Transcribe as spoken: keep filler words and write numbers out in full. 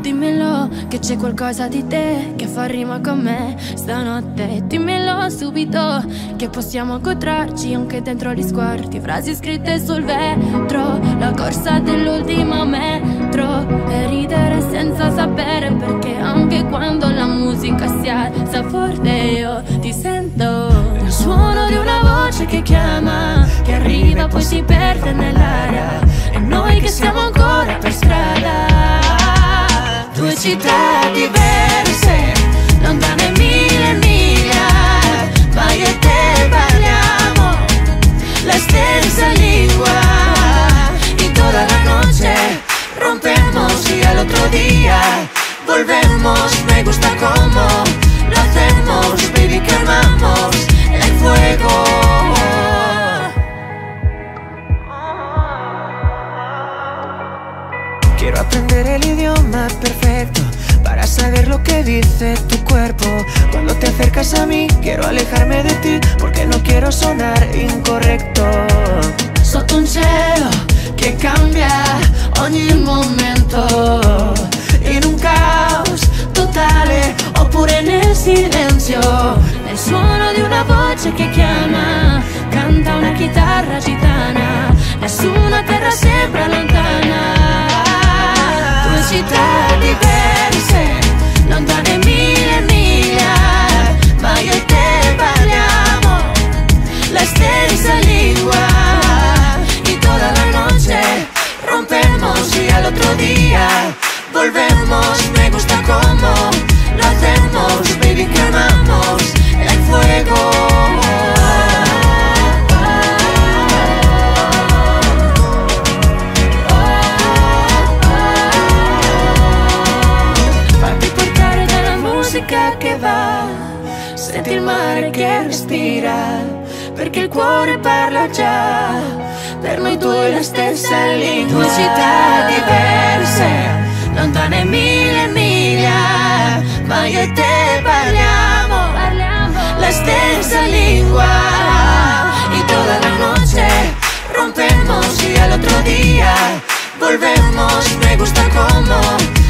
dimmelo che c'è qualcosa di te che fa rima con me stanotte. Dimmelo subito che possiamo incontrarci anche dentro gli sguardi, frasi scritte sul vetro, la corsa dell'ultimo metro e ridere senza sapere perché anche quando la musica si alza forte io ti sento. Il suono di una voce che chiama, che arriva poi si perde nell'aria e noi che siamo ancora per strada. Due città diverse, lontane mille miglia, ma io e te parliamo la stessa lingua. Y toda la noche rompemos y al otro día volvemos. Me gusta como lo hacemos, baby, quemamos el fuego. Quiero aprender el idioma perfecto para saber lo que dice tu cuerpo. Cuando te acercas a mí quiero alejarme de ti porque no quiero sonar incorrecto. Sotto un cielo che cambia ogni momento, in un caos totale oppure nel silenzio, nel suono di una voce che chiama, canta una chitarra gitana, nessuna terra sembra lontana. Due città diverse, lontane mille miglia, ma io e te parliamo la stessa lingua. Y toda la noche rompemos y al otro día volvemos. Me gusta como lo hacemos, baby, quemamos el fuego. Che va, senti il mare che respira, perché il cuore parla già, per noi due la stessa lingua. Due città diverse, lontane mille miglia, ma io e te parliamo, parliamo la stessa lingua. Y toda la noche rompemos y al otro día volvemos. Me gusta como